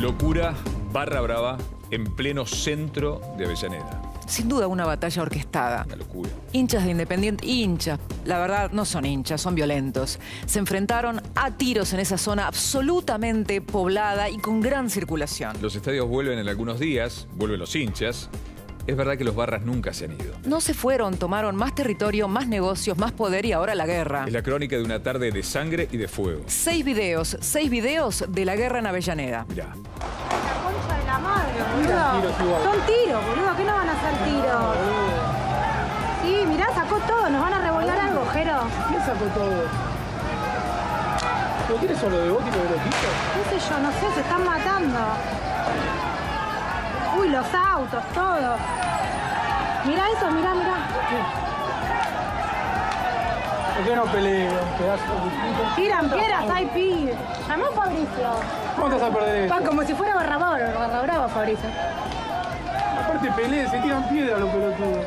Locura barra brava en pleno centro de Avellaneda. Sin duda una batalla orquestada. Una locura. Hinchas de Independiente, hinchas, la verdad no son hinchas, son violentos. Se enfrentaron a tiros en esa zona absolutamente poblada y con gran circulación. Los estadios vuelven en algunos días, vuelven los hinchas. Es verdad que los barras nunca se han ido. No se fueron, tomaron más territorio, más negocios, más poder y ahora la guerra. Es la crónica de una tarde de sangre y de fuego. 6 videos de la guerra en Avellaneda. Mirá. La concha de la madre, boludo. Son tiros, boludo. ¿Qué no van a hacer tiros? Sí, mirá, sacó todo. ¿Nos van a revolver algo, Jero? ¿Quién sacó todo? ¿Pero quiénes son los de Boti, los de los pisos? ¿Qué sé yo? No sé, se están matando. Uy, los autos, todo. Mirá eso, mirá. ¿Por qué no peleo, pedazo de puto? Tiran piedras, hay pibes. Llamó a Fabricio. ¿Cómo te vas a perder esto? Va como si fuera barra brava, Fabricio. Aparte peleen, se tiran piedras los pelotudos.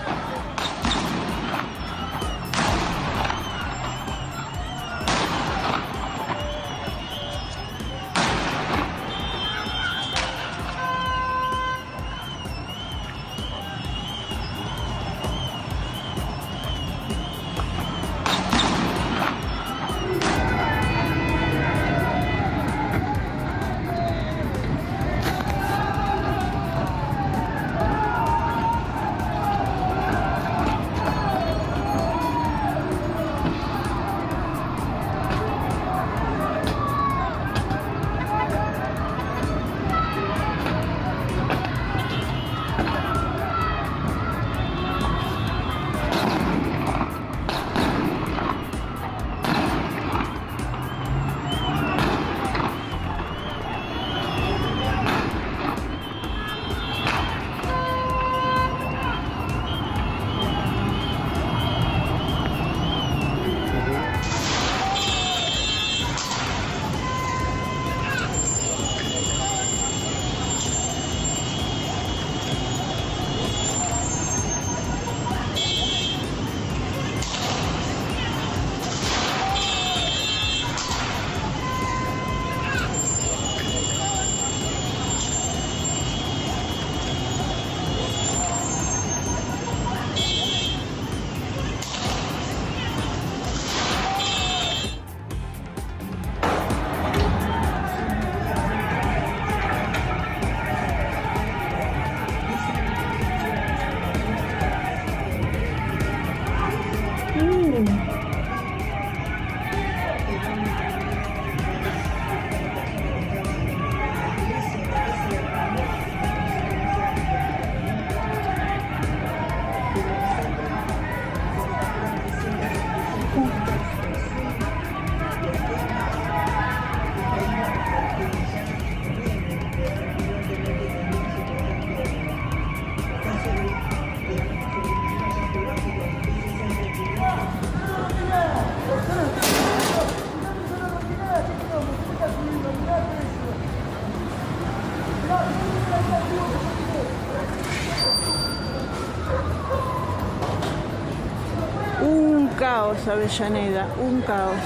Un caos, Avellaneda, un caos.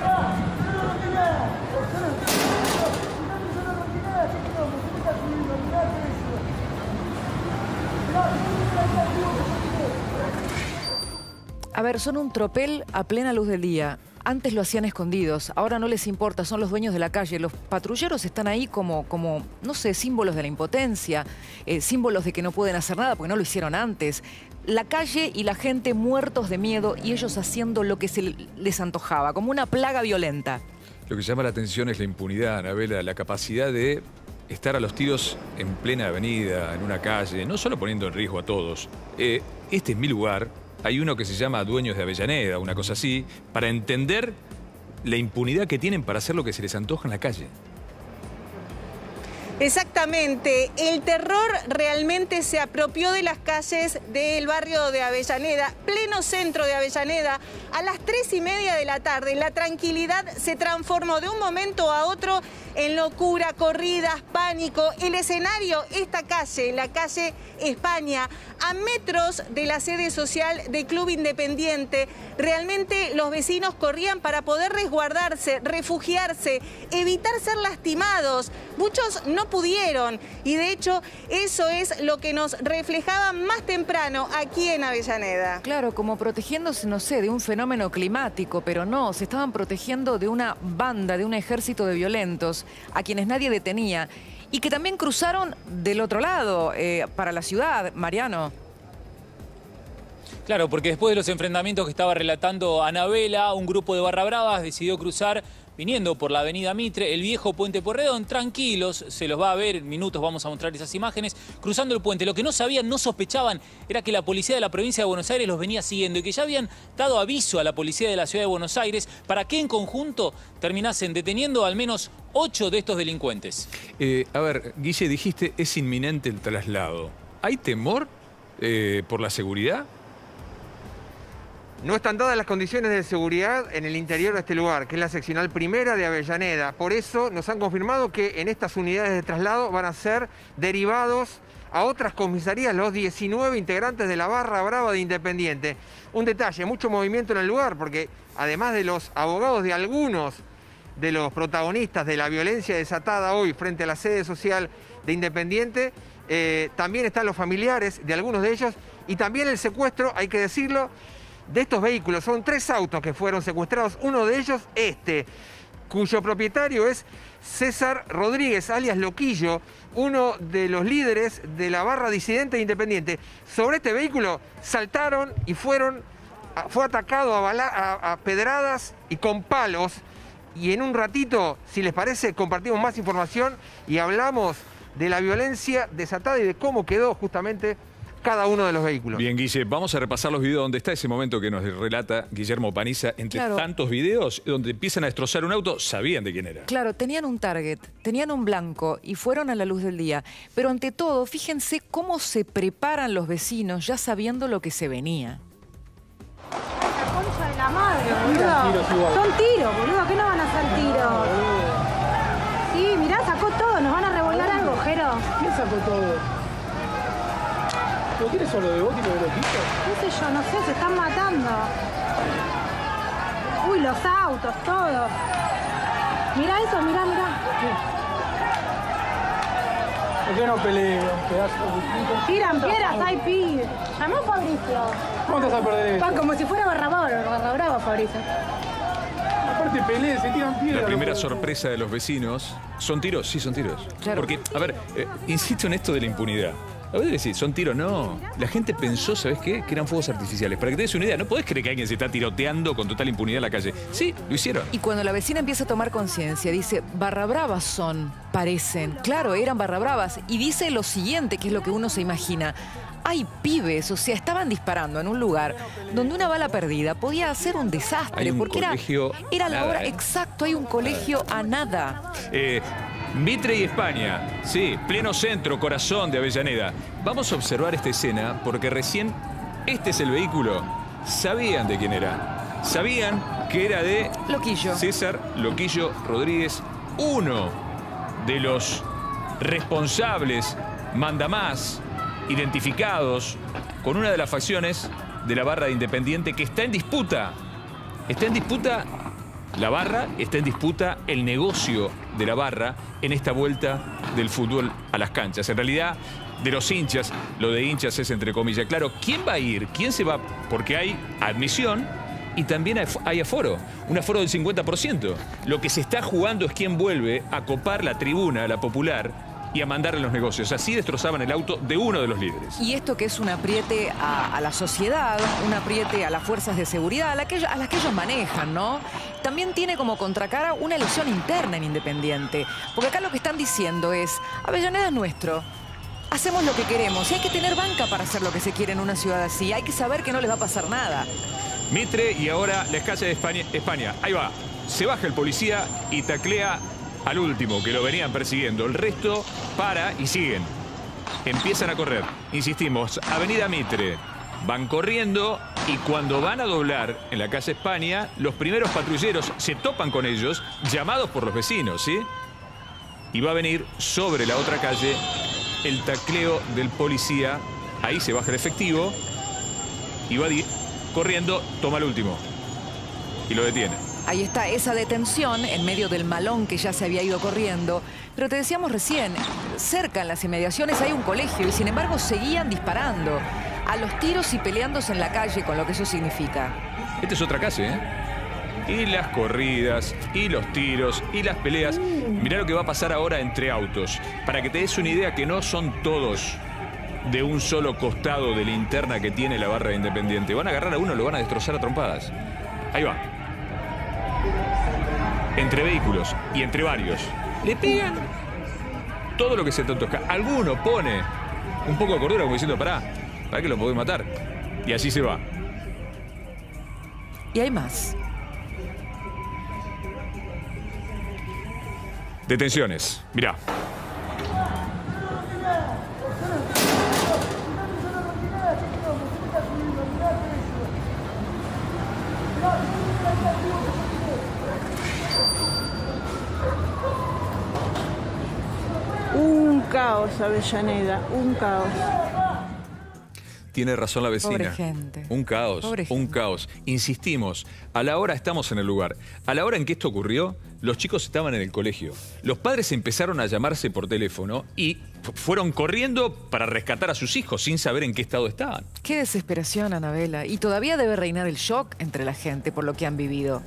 A ver, son un tropel a plena luz del día. Antes lo hacían escondidos, ahora no les importa, son los dueños de la calle. Los patrulleros están ahí como no sé, símbolos de la impotencia, símbolos de que no pueden hacer nada porque no lo hicieron antes. La calle y la gente muertos de miedo y ellos haciendo lo que se les antojaba, como una plaga violenta. Lo que llama la atención es la impunidad, Anabela, la capacidad de estar a los tiros en plena avenida, en una calle, no solo poniendo en riesgo a todos. Este es mi lugar. Hay uno que se llama Dueños de Avellaneda, una cosa así, para entender la impunidad que tienen para hacer lo que se les antoja en la calle. Exactamente, el terror realmente se apropió de las calles del barrio de Avellaneda, pleno centro de Avellaneda, a las 3:30 de la tarde. La tranquilidad se transformó de un momento a otro en locura, corridas, pánico. El escenario, esta calle, la calle España, a metros de la sede social del Club Independiente. Realmente los vecinos corrían para poder resguardarse, refugiarse, evitar ser lastimados. Muchos no no pudieron. Y de hecho, eso es lo que nos reflejaba más temprano aquí en Avellaneda. Claro, como protegiéndose, no sé, de un fenómeno climático, pero no, se estaban protegiendo de una banda, de un ejército de violentos, a quienes nadie detenía, y que también cruzaron del otro lado, para la ciudad, Mariano. Claro, porque después de los enfrentamientos que estaba relatando Anabela, un grupo de barra bravas decidió cruzar viniendo por la avenida Mitre, el viejo puente Pueyrredón, tranquilos, se los va a ver, en minutos vamos a mostrar esas imágenes, cruzando el puente. Lo que no sabían, no sospechaban, era que la policía de la provincia de Buenos Aires los venía siguiendo y que ya habían dado aviso a la policía de la ciudad de Buenos Aires para que en conjunto terminasen deteniendo al menos 8 de estos delincuentes. A ver, Guille, dijiste es inminente el traslado. ¿Hay temor por la seguridad? No están dadas las condiciones de seguridad en el interior de este lugar, que es la seccional primera de Avellaneda. Por eso nos han confirmado que en estas unidades de traslado van a ser derivados a otras comisarías los 19 integrantes de la barra brava de Independiente. Un detalle, mucho movimiento en el lugar, porque además de los abogados de algunos de los protagonistas de la violencia desatada hoy frente a la sede social de Independiente, también están los familiares de algunos de ellos y también el secuestro, hay que decirlo, de estos vehículos. Son 3 autos que fueron secuestrados, uno de ellos cuyo propietario es César Rodríguez, alias Loquillo, uno de los líderes de la barra disidente Independiente. Sobre este vehículo saltaron y fue atacado a pedradas y con palos. Y en un ratito, si les parece, compartimos más información y hablamos de la violencia desatada y de cómo quedó justamente cada uno de los vehículos. Bien, Guille, vamos a repasar los videos donde está ese momento que nos relata Guillermo Paniza, entre tantos videos donde empiezan a destrozar un auto, sabían de quién era. Claro, tenían un target, tenían un blanco y fueron a la luz del día. Pero ante todo, fíjense cómo se preparan los vecinos ya sabiendo lo que se venía. La concha de la madre, boludo. Son tiros, boludo, ¿qué no van a hacer tiros? Sí, mirá, sacó todo, nos van a revolar algo, Jero. ¿Quién sacó todo? ¿No quieres solo de bote y lo de loquito? ¿Qué sé yo? No sé, se están matando. Uy, los autos, todo. Mirá eso, mirá. ¿Por qué no peleo, pedazo de... Tiran piedras, hay pibes. Llamó Fabricio. ¿Cómo te vas a perder esto? Como si fuera barra brava, Fabricio. Aparte peleé, se tiran piedras. La primera sorpresa de los vecinos, ¿son tiros? Sí, son tiros. Claro. Porque, a ver, insisto en esto de la impunidad. A ver, decir, ¿son tiros? No. La gente pensó, ¿sabes qué? Que eran fuegos artificiales. Para que te des una idea, no podés creer que alguien se está tiroteando con total impunidad en la calle. Sí, lo hicieron. Y cuando la vecina empieza a tomar conciencia, dice, barra bravas son, parecen. Claro, eran barra bravas. Y dice lo siguiente, que es lo que uno se imagina. Hay pibes, o sea, estaban disparando en un lugar donde una bala perdida podía hacer un desastre. Hay un porque colegio era la nada, hora, exacto, hay un colegio a nada. Mitre y España, sí, pleno centro, corazón de Avellaneda. Vamos a observar esta escena porque recién este es el vehículo. Sabían de quién era. Sabían que era de Loquillo. César Loquillo Rodríguez, uno de los responsables, mandamás, identificados con una de las facciones de la barra de Independiente que está en disputa. Está en disputa la barra, está en disputa el negocio de la barra en esta vuelta del fútbol a las canchas. En realidad, de los hinchas, lo de hinchas es entre comillas. Claro, ¿quién va a ir? ¿Quién se va? Porque hay admisión y también hay aforo, un aforo del 50%. Lo que se está jugando es quién vuelve a copar la tribuna, la popular, y a mandarle los negocios. Así destrozaban el auto de uno de los líderes. Y esto que es un apriete a la sociedad, un apriete a las fuerzas de seguridad, a las que ellos manejan, ¿no? También tiene como contracara una elección interna en Independiente. Porque acá lo que están diciendo es, Avellaneda es nuestro. Hacemos lo que queremos y hay que tener banca para hacer lo que se quiere en una ciudad así. Hay que saber que no les va a pasar nada. Mitre y ahora la escasa de España. Ahí va. Se baja el policía y taclea al último, que lo venían persiguiendo. El resto para y siguen. Empiezan a correr. Insistimos, Avenida Mitre. Van corriendo y cuando van a doblar en la calle España, los primeros patrulleros se topan con ellos, llamados por los vecinos, ¿sí? Y va a venir sobre la otra calle el tacleo del policía. Ahí se baja el efectivo y va corriendo, toma el último y lo detiene. Ahí está esa detención en medio del malón que ya se había ido corriendo. Pero te decíamos recién, cerca en las inmediaciones hay un colegio y sin embargo seguían disparando a los tiros y peleándose en la calle, con lo que eso significa. Esta es otra calle, ¿eh? Y las corridas, y los tiros, y las peleas. Mirá lo que va a pasar ahora entre autos. Para que te des una idea que no son todos de un solo costado de linterna que tiene la barra de Independiente. Van a agarrar a uno, lo van a destrozar a trompadas. Ahí va. Entre vehículos y entre varios. Le pegan todo lo que se te toca. Alguno pone un poco de cordura como diciendo, pará que lo podés matar. Y así se va. Y hay más. Detenciones. Mirá. Un caos, Avellaneda, un caos. Tiene razón la vecina. Pobre gente. Un caos, Pobre un gente. caos. Insistimos, a la hora estamos en el lugar. A la hora en que esto ocurrió, los chicos estaban en el colegio. Los padres empezaron a llamarse por teléfono y fueron corriendo para rescatar a sus hijos sin saber en qué estado estaban. Qué desesperación, Anabela. Y todavía debe reinar el shock entre la gente por lo que han vivido.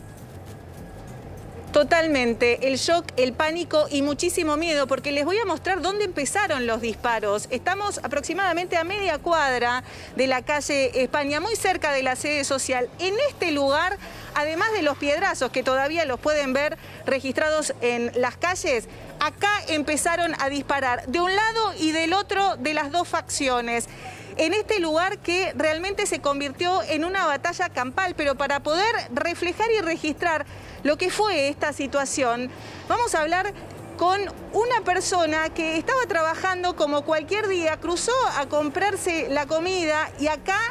Totalmente, el shock, el pánico y muchísimo miedo, porque les voy a mostrar dónde empezaron los disparos. Estamos aproximadamente a media cuadra de la calle España, muy cerca de la sede social. En este lugar, además de los piedrazos, que todavía los pueden ver registrados en las calles, acá empezaron a disparar de un lado y del otro de las dos facciones. En este lugar que realmente se convirtió en una batalla campal, pero para poder reflejar y registrar lo que fue esta situación, vamos a hablar con una persona que estaba trabajando como cualquier día, cruzó a comprarse la comida y acá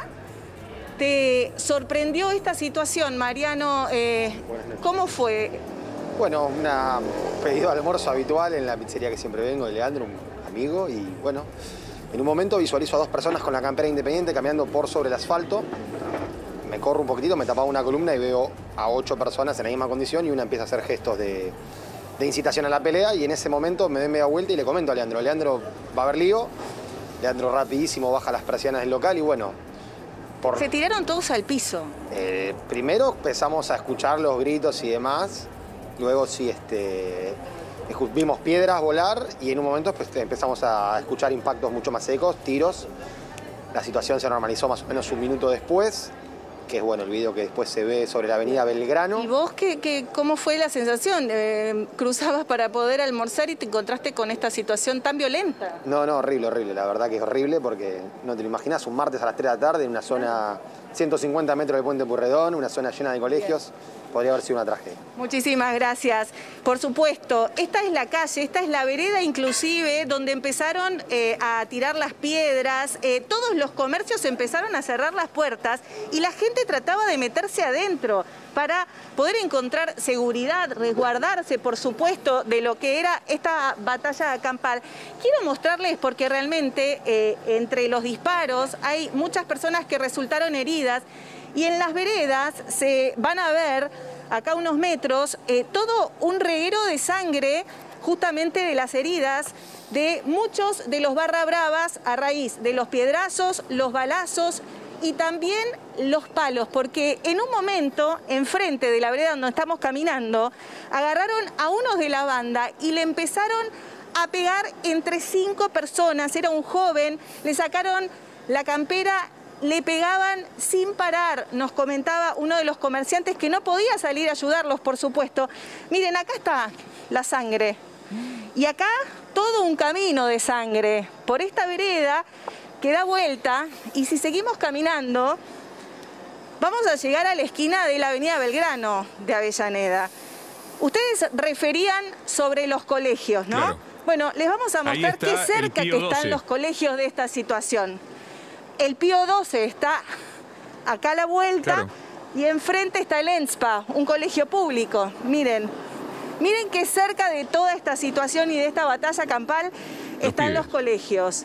te sorprendió esta situación, Mariano. ¿Cómo fue? Bueno, un pedido de almuerzo habitual en la pizzería que siempre vengo, de Leandro, un amigo, y bueno, en un momento visualizo a dos personas con la campera Independiente caminando por sobre el asfalto. Me corro un poquitito, me tapaba una columna y veo a 8 personas en la misma condición y una empieza a hacer gestos de incitación a la pelea y en ese momento me doy media vuelta y le comento a Leandro, Leandro, va a haber lío. Leandro rapidísimo baja las persianas del local y bueno... Se tiraron todos al piso. Primero empezamos a escuchar los gritos y demás, luego sí vimos piedras volar y en un momento pues, empezamos a escuchar impactos mucho más secos, tiros. La situación se normalizó más o menos un minuto después, que es bueno el video que después se ve sobre la avenida Belgrano. ¿Y vos cómo fue la sensación? ¿Cruzabas para poder almorzar y te encontraste con esta situación tan violenta? No, horrible, horrible. La verdad que es horrible porque no te lo imaginas, un martes a las 3 de la tarde en una zona 150 metros del Puente Pueyrredón, una zona llena de colegios. Podría haber sido una tragedia. Muchísimas gracias. Por supuesto, esta es la calle, esta es la vereda inclusive, donde empezaron a tirar las piedras, todos los comercios empezaron a cerrar las puertas y la gente trataba de meterse adentro para poder encontrar seguridad, resguardarse, por supuesto, de lo que era esta batalla campal. Quiero mostrarles porque realmente entre los disparos hay muchas personas que resultaron heridas. Y en las veredas se van a ver, acá a unos metros, todo un reguero de sangre justamente de las heridas de muchos de los barra bravas a raíz de los piedrazos, los balazos y también los palos, porque en un momento, enfrente de la vereda donde estamos caminando, agarraron a unos de la banda y le empezaron a pegar entre 5 personas. Era un joven, le sacaron la campera, le pegaban sin parar, nos comentaba uno de los comerciantes que no podía salir a ayudarlos, por supuesto. Miren, acá está la sangre y acá todo un camino de sangre por esta vereda que da vuelta y si seguimos caminando vamos a llegar a la esquina de la avenida Belgrano de Avellaneda. Ustedes referían sobre los colegios, ¿no? Claro. Bueno, les vamos a mostrar qué cerca que están los colegios de esta situación. El Pío 12 está acá a la vuelta, claro, y enfrente está el ENSPA, un colegio público. Miren qué cerca de toda esta situación y de esta batalla campal están los colegios.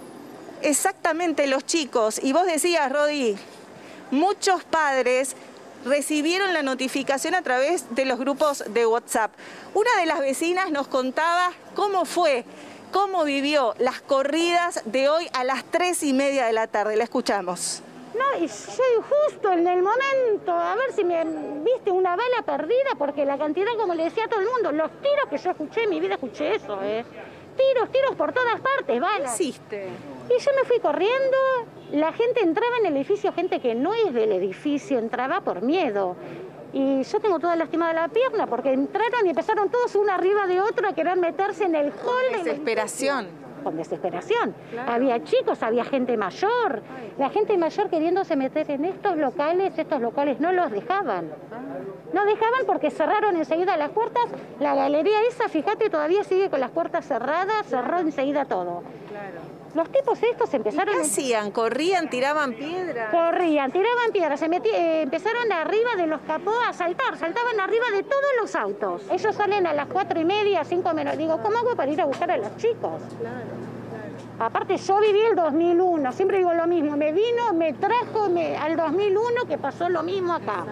Exactamente, los chicos. Y vos decías, Rodi, muchos padres recibieron la notificación a través de los grupos de WhatsApp. Una de las vecinas nos contaba cómo fue, cómo vivió las corridas de hoy a las 3:30 de la tarde. La escuchamos. No, y yo justo en el momento, a ver si me viste una bala perdida, porque la cantidad, como le decía a todo el mundo, los tiros que yo escuché en mi vida, escuché eso, tiros por todas partes, balas. ¿Qué hiciste? Y yo me fui corriendo, la gente entraba en el edificio, gente que no es del edificio, entraba por miedo. Y yo tengo toda lastimada la pierna, porque entraron y empezaron todos uno arriba de otro a querer meterse en el hall. Desesperación. Con desesperación. Claro. Había chicos, había gente mayor. La gente mayor queriéndose meter en estos locales no los dejaban. No dejaban porque cerraron enseguida las puertas. La galería esa, fíjate, todavía sigue con las puertas cerradas, cerró enseguida todo. Claro. Los tipos estos empezaron... ¿Y qué hacían? ¿Corrían, tiraban piedras? Corrían, tiraban piedras, empezaron arriba de los capós a saltar, saltaban arriba de todos los autos. Ellos salen a las 4:30, 5 menos. Digo, ¿cómo hago para ir a buscar a los chicos? Claro. Aparte, yo viví el 2001, siempre digo lo mismo, me trajo al 2001, que pasó lo mismo acá.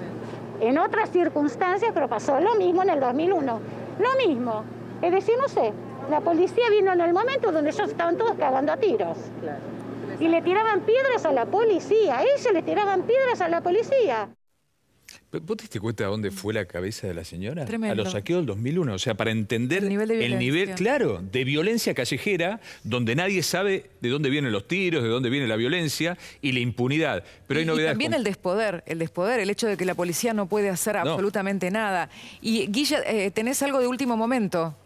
En otras circunstancias, pero pasó lo mismo en el 2001. Lo mismo, es decir, no sé. La policía vino en el momento donde ellos estaban todos cagando a tiros. Claro. Y le tiraban piedras a la policía. Ellos le tiraban piedras a la policía. ¿Vos te diste cuenta de dónde fue la cabeza de la señora? Tremendo. A los saqueos del 2001. O sea, para entender el nivel, claro, de violencia callejera, donde nadie sabe de dónde vienen los tiros, de dónde viene la violencia y la impunidad. Pero hay novedades. Y también el despoder, el hecho de que la policía no puede hacer absolutamente nada. Y Guille, ¿tenés algo de último momento?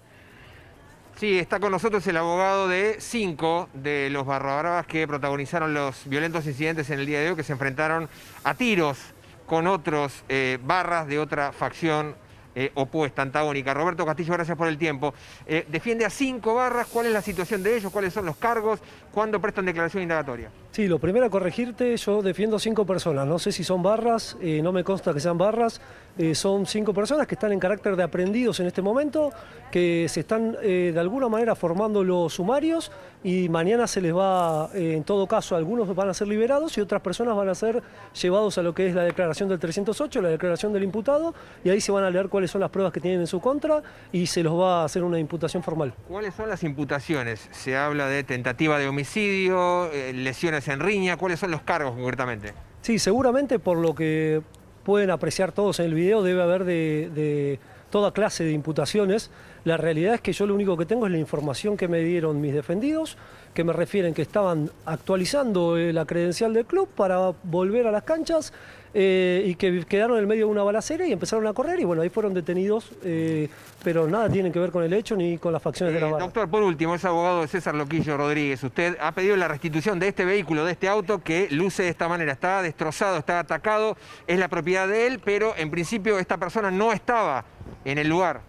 Sí, está con nosotros el abogado de 5 de los barrabravas que protagonizaron los violentos incidentes en el día de hoy, que se enfrentaron a tiros con otros barras de otra facción opuesta, antagónica. Roberto Castillo, gracias por el tiempo. Defiende a 5 barras. ¿Cuál es la situación de ellos? ¿Cuáles son los cargos? ¿Cuándo prestan declaración indagatoria? Sí, lo primero a corregirte, yo defiendo 5 personas. No sé si son barras, no me consta que sean barras. Son 5 personas que están en carácter de aprendidos en este momento, que se están de alguna manera formando los sumarios y mañana se les va, en todo caso, algunos van a ser liberados y otras personas van a ser llevados a lo que es la declaración del 308, la declaración del imputado, y ahí se van a leer cuáles son las pruebas que tienen en su contra y se los va a hacer una imputación formal. ¿Cuáles son las imputaciones? Se habla de tentativa de homicidio, lesiones en riña. ¿Cuáles son los cargos concretamente? Sí, seguramente por lo que pueden apreciar todos en el video debe haber de toda clase de imputaciones. La realidad es que yo lo único que tengo es la información que me dieron mis defendidos, que me refieren que estaban actualizando la credencial del club para volver a las canchas y que quedaron en el medio de una balacera y empezaron a correr y bueno, ahí fueron detenidos, pero nada tienen que ver con el hecho ni con las facciones de la bala. Doctor, por último, es abogado de César Loquillo Rodríguez. Usted ha pedido la restitución de este vehículo, de este auto que luce de esta manera. Está destrozado, está atacado, es la propiedad de él, pero en principio esta persona no estaba en el lugar.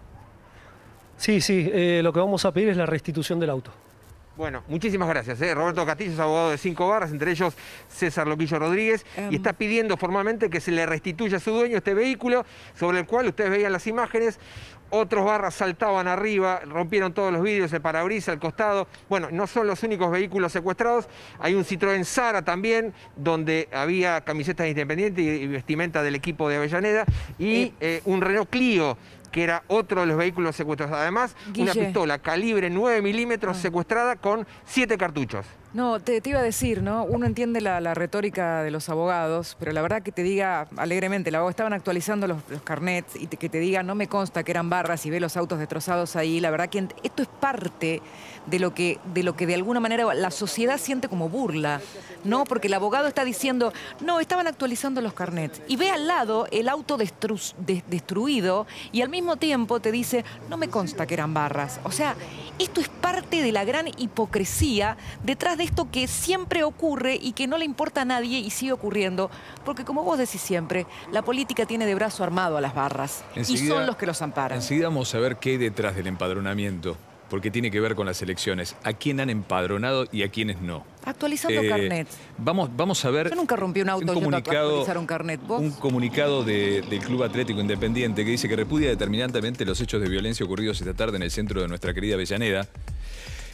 Sí, lo que vamos a pedir es la restitución del auto. Bueno, muchísimas gracias. Roberto Castillo es abogado de 5 barras, entre ellos César Loquillo Rodríguez, y está pidiendo formalmente que se le restituya a su dueño este vehículo, sobre el cual ustedes veían las imágenes. Otros barras saltaban arriba, rompieron todos los vidrios, el parabrisas, al costado. Bueno, no son los únicos vehículos secuestrados. Hay un Citroën Sara también, donde había camisetas de Independiente y vestimenta del equipo de Avellaneda, y un Renault Clio, que era otro de los vehículos secuestrados. Además, Guille, una pistola calibre 9 milímetros secuestrada con 7 cartuchos. No, te iba a decir, ¿no? Uno entiende la retórica de los abogados, pero la verdad que te diga alegremente, estaban actualizando los carnets y que te diga, no me consta que eran barras y ve los autos destrozados ahí, la verdad que esto es parte de lo que de alguna manera la sociedad siente como burla, ¿no? Porque el abogado está diciendo, no, estaban actualizando los carnets y ve al lado el auto destruido y al mismo tiempo te dice, no me consta que eran barras. O sea, esto es parte de la gran hipocresía detrás de esto que siempre ocurre y que no le importa a nadie y sigue ocurriendo, porque como vos decís siempre, la política tiene de brazo armado a las barras y son los que los amparan. Enseguida vamos a ver qué hay detrás del empadronamiento, porque tiene que ver con las elecciones, a quién han empadronado y a quiénes no. Actualizando carnets. Vamos a ver. Yo nunca rompí un auto yendo a actualizar un carnet. ¿Vos? Un comunicado del Club Atlético Independiente que dice que repudia determinantemente los hechos de violencia ocurridos esta tarde en el centro de nuestra querida Avellaneda.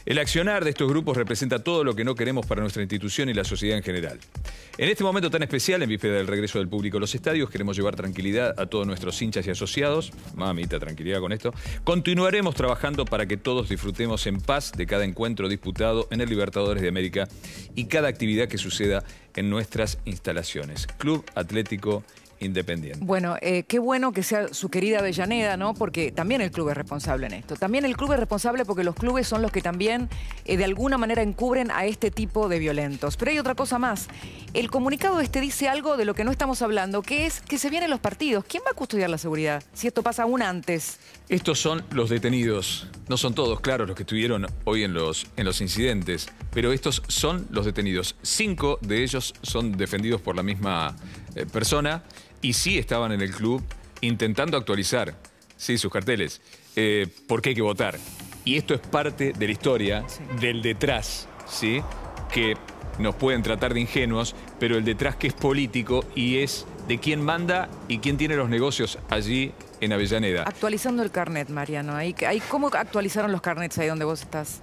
El accionar de estos grupos representa todo lo que no queremos para nuestra institución y la sociedad en general. En este momento tan especial, en víspera del regreso del público a los estadios, queremos llevar tranquilidad a todos nuestros hinchas y asociados. Mamita, tranquilidad con esto. Continuaremos trabajando para que todos disfrutemos en paz de cada encuentro disputado en el Libertadores de América y cada actividad que suceda en nuestras instalaciones. Club Atlético Independiente. Bueno, qué bueno que sea su querida Avellaneda, ¿no? Porque también el club es responsable en esto. También el club es responsable porque los clubes son los que también de alguna manera encubren a este tipo de violentos. Pero hay otra cosa más. El comunicado dice algo de lo que no estamos hablando, que es que se vienen los partidos. ¿Quién va a custodiar la seguridad si esto pasa aún antes? Estos son los detenidos. No son todos, claro, los que estuvieron hoy en los incidentes, pero estos son los detenidos. 5 de ellos son defendidos por la misma persona y sí estaban en el club intentando actualizar, sí, sus carteles, porque hay que votar. Y esto es parte de la historia, del detrás, ¿sí? Que nos pueden tratar de ingenuos, pero el detrás que es político y es de quién manda y quién tiene los negocios allí en Avellaneda. Actualizando el carnet, Mariano. ¿Cómo actualizaron los carnets ahí donde vos estás?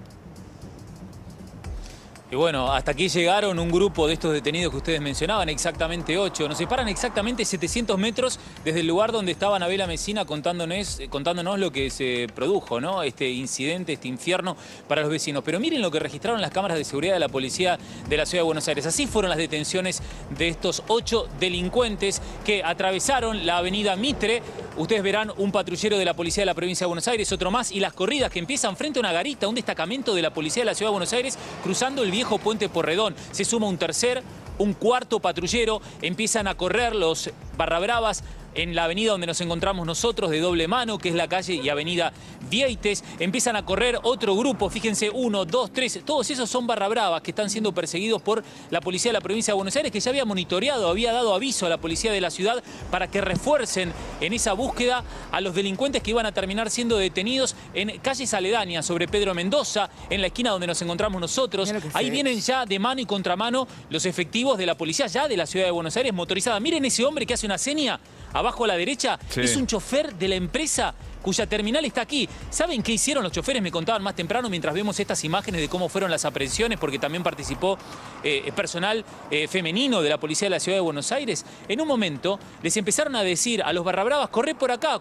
Y bueno, hasta aquí llegaron un grupo de estos detenidos que ustedes mencionaban, exactamente 8. Nos separan exactamente 700 metros desde el lugar donde estaba Anabela Messina contándonos lo que se produjo, ¿no? Este incidente, este infierno para los vecinos. Pero miren lo que registraron las cámaras de seguridad de la policía de la Ciudad de Buenos Aires. Así fueron las detenciones de estos 8 delincuentes que atravesaron la avenida Mitre. Ustedes verán un patrullero de la policía de la provincia de Buenos Aires, otro más, y las corridas que empiezan frente a una garita, un destacamento de la policía de la Ciudad de Buenos Aires, cruzando el viejo puente Porredón. Se suma un cuarto patrullero, empiezan a correr los barrabravas en la avenida donde nos encontramos nosotros, de doble mano, que es la calle y avenida Vieites. Empiezan a correr otro grupo, fíjense, 1, 2, 3, todos esos son barrabravas que están siendo perseguidos por la policía de la provincia de Buenos Aires, que ya había monitoreado, había dado aviso a la policía de la ciudad para que refuercen en esa búsqueda a los delincuentes que iban a terminar siendo detenidos en calles aledañas, sobre Pedro Mendoza, en la esquina donde nos encontramos nosotros. Ahí vienen ya de mano y contramano los efectivos de la policía ya de la Ciudad de Buenos Aires motorizada. Miren ese hombre que hace una seña abajo a la derecha, sí. Es un chofer de la empresa cuya terminal está aquí. ¿Saben qué hicieron los choferes? Me contaban más temprano mientras vemos estas imágenes de cómo fueron las aprehensiones, porque también participó personal femenino de la policía de la Ciudad de Buenos Aires. En un momento les empezaron a decir a los barrabravas, corre por acá,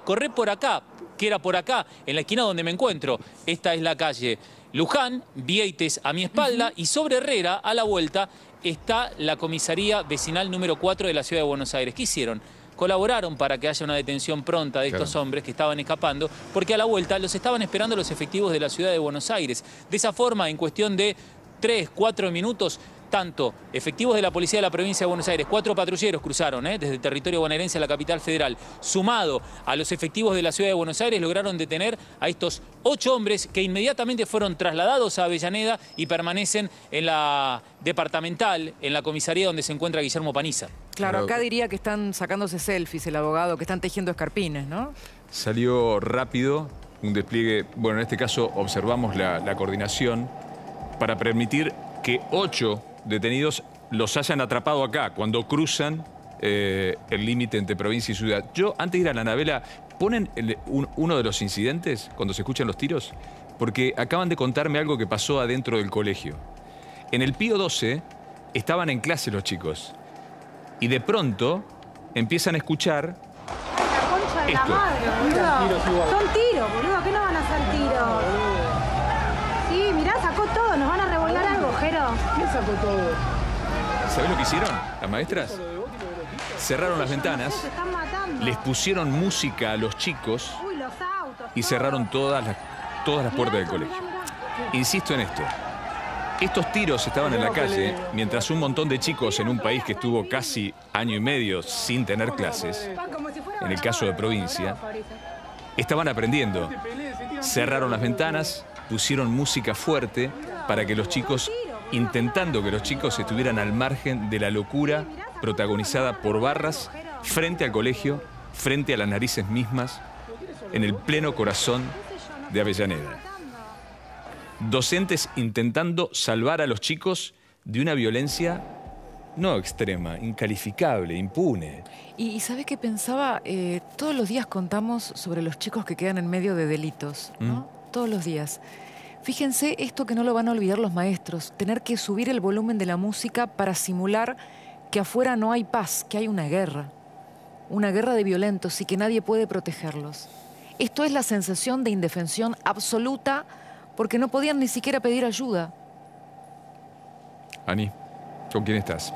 que era por acá, en la esquina donde me encuentro. Esta es la calle Luján, Vieites a mi espalda, y sobre Herrera, a la vuelta, está la comisaría vecinal número 4 de la Ciudad de Buenos Aires. ¿Qué hicieron? Colaboraron para que haya una detención pronta de estos hombres que estaban escapando, porque a la vuelta los estaban esperando los efectivos de la Ciudad de Buenos Aires. De esa forma, en cuestión de 3, 4 minutos, tanto efectivos de la policía de la provincia de Buenos Aires, 4 patrulleros cruzaron desde el territorio bonaerense a la capital federal, sumado a los efectivos de la Ciudad de Buenos Aires, lograron detener a estos 8 hombres que inmediatamente fueron trasladados a Avellaneda y permanecen en la departamental, en la comisaría donde se encuentra Guillermo Paniza. Claro, acá diría que están sacándose selfies el abogado, que están tejiendo escarpines, ¿no? Salió rápido un despliegue, bueno, en este caso observamos la coordinación para permitir que 8 detenidos los hayan atrapado acá, cuando cruzan el límite entre provincia y ciudad. Yo, antes de ir a la Anabela, ¿ponen uno de los incidentes cuando se escuchan los tiros? Porque acaban de contarme algo que pasó adentro del colegio. En el Pío 12 estaban en clase los chicos y de pronto empiezan a escuchar La concha de esto. la madre, boludo. Son tiros, boludo. ¿Qué no van a ser tiros? Sí, mirá, sacó todo. Nos van a revolar algo, Jero. ¿Quién sacó todo? ¿Sabés lo que hicieron las maestras? Cerraron las ventanas, Se están matando. les pusieron música a los chicos Uy, los autos. y cerraron todas las puertas del colegio. Insisto en esto. Estos tiros estaban en la calle mientras un montón de chicos en un país que estuvo casi año y medio sin tener clases, en el caso de provincia, estaban aprendiendo. Cerraron las ventanas, pusieron música fuerte para que los chicos, intentando que los chicos estuvieran al margen de la locura protagonizada por barras frente al colegio, frente a las narices mismas, en el pleno corazón de Avellaneda. Docentes intentando salvar a los chicos de una violencia no extrema, incalificable, impune. Y ¿sabés qué pensaba? Todos los días contamos sobre los chicos que quedan en medio de delitos, ¿no? Todos los días. Fíjense esto que no lo van a olvidar los maestros, tener que subir el volumen de la música para simular que afuera no hay paz, que hay una guerra de violentos y que nadie puede protegerlos. Esto es la sensación de indefensión absoluta porque no podían ni siquiera pedir ayuda. Ani, ¿con quién estás?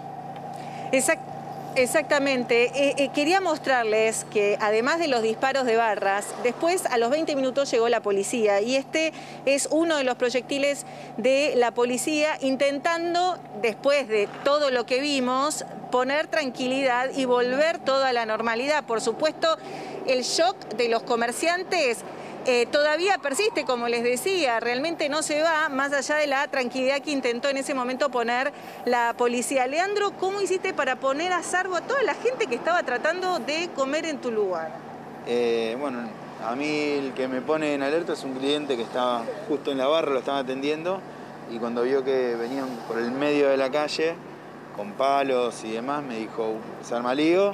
Exactamente. Quería mostrarles que además de los disparos de barras, después a los 20 minutos llegó la policía y este es uno de los proyectiles de la policía intentando, después de todo lo que vimos, poner tranquilidad y volver todo a la normalidad. Por supuesto, el shock de los comerciantes todavía persiste, como les decía, realmente no se va más allá de la tranquilidad que intentó en ese momento poner la policía. Leandro, ¿cómo hiciste para poner a salvo a toda la gente que estaba tratando de comer en tu lugar? Bueno, a mí el que me pone en alerta es un cliente que estaba justo en la barra, lo estaba atendiendo, y cuando vio que venían por el medio de la calle con palos y demás, me dijo, se arma lío.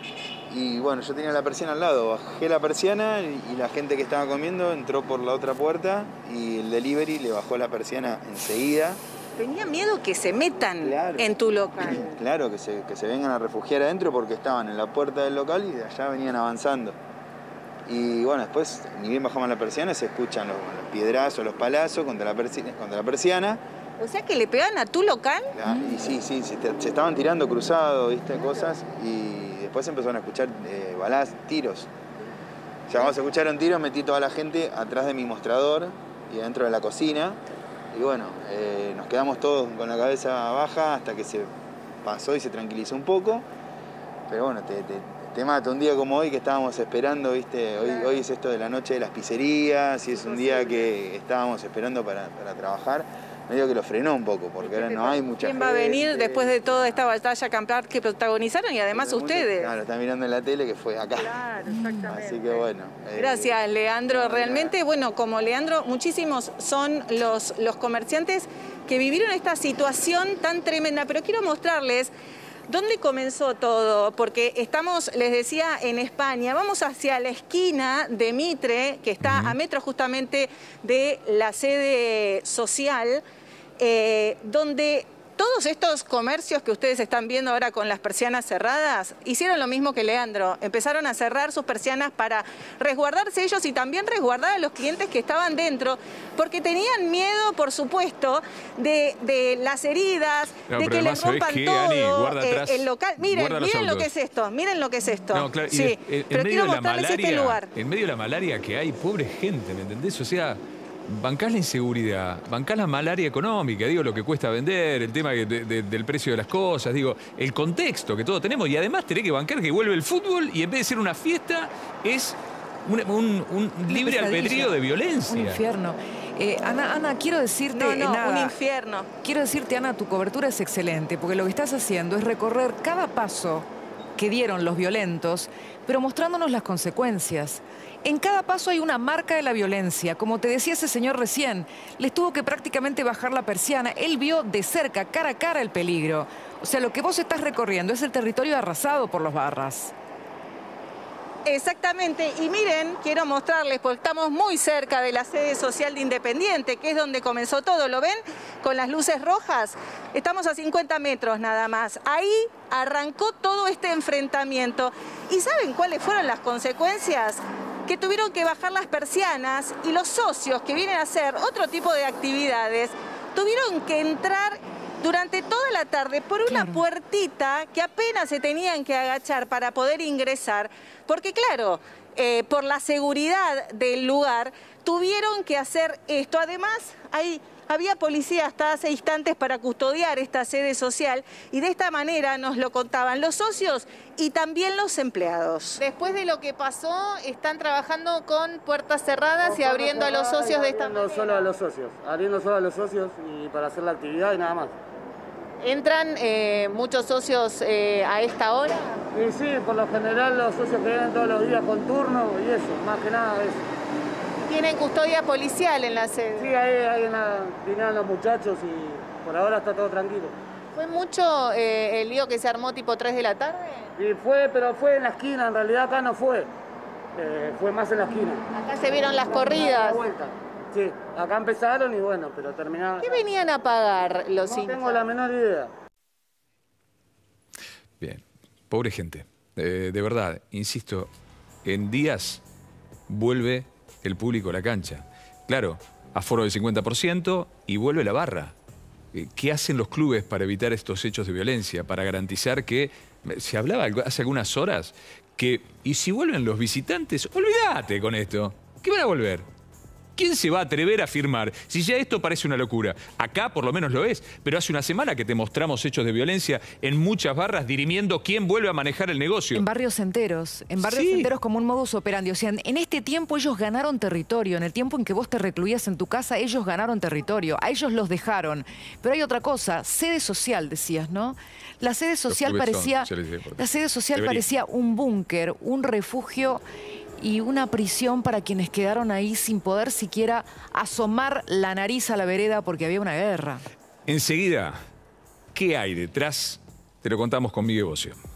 Y bueno, yo tenía la persiana al lado, bajé la persiana y la gente que estaba comiendo entró por la otra puerta y el delivery le bajó la persiana enseguida. Tenía miedo que se metan en tu local. Claro, que se vengan a refugiar adentro porque estaban en la puerta del local y de allá venían avanzando. Y bueno, después, ni bien bajamos la persiana, se escuchan los piedrazos, los palazos contra la persiana. O sea que le pegan a tu local. Y sí, se estaban tirando cruzados, ¿viste? Cosas, y después empezaron a escuchar balazos, tiros. O sea, cuando se escucharon tiros, metí toda la gente atrás de mi mostrador y adentro de la cocina. Y bueno, nos quedamos todos con la cabeza baja hasta que se pasó y se tranquilizó un poco. Pero bueno, te mata un día como hoy que estábamos esperando, ¿viste? Hoy es esto de la noche de las pizzerías y es un día que estábamos esperando para trabajar. Medio que lo frenó un poco, porque ahora no hay mucha gente. ¿Quién va a venir después de toda esta batalla campal que protagonizaron y además ustedes? Claro, están mirando en la tele que fue acá. Claro, exactamente. Así que bueno. Gracias, Leandro. Realmente, bueno, como Leandro, muchísimos son los comerciantes que vivieron esta situación tan tremenda. Pero quiero mostrarles dónde comenzó todo, porque estamos, les decía, en España. Vamos hacia la esquina de Mitre, que está a metros justamente de la sede social, donde todos estos comercios que ustedes están viendo ahora con las persianas cerradas, hicieron lo mismo que Leandro. Empezaron a cerrar sus persianas para resguardarse ellos y también resguardar a los clientes que estaban dentro, porque tenían miedo, por supuesto, de las heridas, de que les rompan todo el local. Miren lo que es esto, miren lo que es esto. No, claro, sí, pero quiero mostrarles este lugar. En medio de la malaria que hay, pobre gente, ¿me entendés? O sea, bancás la inseguridad, bancás la malaria económica, digo, lo que cuesta vender, el tema del precio de las cosas, digo, el contexto que todos tenemos, y además tenés que bancar que vuelve el fútbol y en vez de ser una fiesta es un libre albedrío de violencia. Un infierno. Ana, quiero decirte... un infierno. Quiero decirte, Ana, tu cobertura es excelente, porque lo que estás haciendo es recorrer cada paso que dieron los violentos, pero mostrándonos las consecuencias. En cada paso hay una marca de la violencia. Como te decía ese señor recién, les tuvo que prácticamente bajar la persiana. Él vio de cerca, cara a cara, el peligro. O sea, lo que vos estás recorriendo es el territorio arrasado por los barras. Exactamente, y miren, quiero mostrarles, porque estamos muy cerca de la sede social de Independiente, que es donde comenzó todo, ¿lo ven? Con las luces rojas, estamos a 50 metros nada más. Ahí arrancó todo este enfrentamiento. ¿Y saben cuáles fueron las consecuencias? Que tuvieron que bajar las persianas y los socios que vienen a hacer otro tipo de actividades tuvieron que entrar durante toda la tarde por una puertita que apenas se tenían que agachar para poder ingresar, porque claro, por la seguridad del lugar tuvieron que hacer esto. Además, había policía hasta hace instantes para custodiar esta sede social y de esta manera nos lo contaban los socios y también los empleados. Después de lo que pasó, están trabajando con puertas cerradas y abriendo a los socios de esta manera. Abriendo solo a los socios y para hacer la actividad y nada más. ¿Entran muchos socios a esta hora? Y sí, por lo general los socios que vienen todos los días con turno y eso, más que nada eso. ¿Tienen custodia policial en la sede? Sí, ahí vinieron los muchachos y por ahora está todo tranquilo. ¿Fue mucho el lío que se armó tipo 3 de la tarde? Y pero fue en la esquina, en realidad acá no fue. Fue más en la esquina. Acá se vieron las corridas. Sí, acá empezaron y bueno, pero terminaron. ¿Qué venían a pagar los hinchas? No tengo la menor idea. Bien, pobre gente. De verdad, insisto, en días vuelve el público a la cancha. Claro, aforo del 50% y vuelve la barra. ¿Qué hacen los clubes para evitar estos hechos de violencia? Para garantizar que... Se hablaba hace algunas horas que... ¿Y si vuelven los visitantes? Olvídate con esto. ¿Qué van a volver? ¿Quién se va a atrever a firmar? Si ya esto parece una locura. Acá por lo menos lo es. Pero hace una semana que te mostramos hechos de violencia en muchas barras dirimiendo quién vuelve a manejar el negocio. En barrios enteros. En barrios enteros como un modus operandi. O sea, en este tiempo ellos ganaron territorio. En el tiempo en que vos te recluías en tu casa, ellos ganaron territorio. A ellos los dejaron. Pero hay otra cosa. Sede social, decías, ¿no? La sede social parecía... La sede social parecía un búnker, un refugio y una prisión para quienes quedaron ahí sin poder siquiera asomar la nariz a la vereda porque había una guerra. Enseguida, ¿qué hay detrás? Te lo contamos con Miguel Bocio.